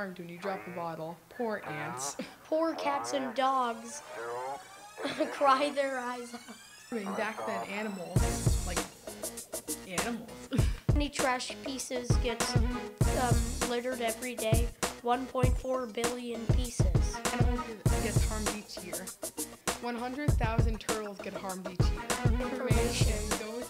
harmed when you drop a bottle. Poor ants. Poor cats and dogs cry their eyes out. I mean, back then, animals. Many trash pieces get littered every day. 1.4 billion pieces. Animals get harmed each year. 100,000 turtles get harmed each year. Information goes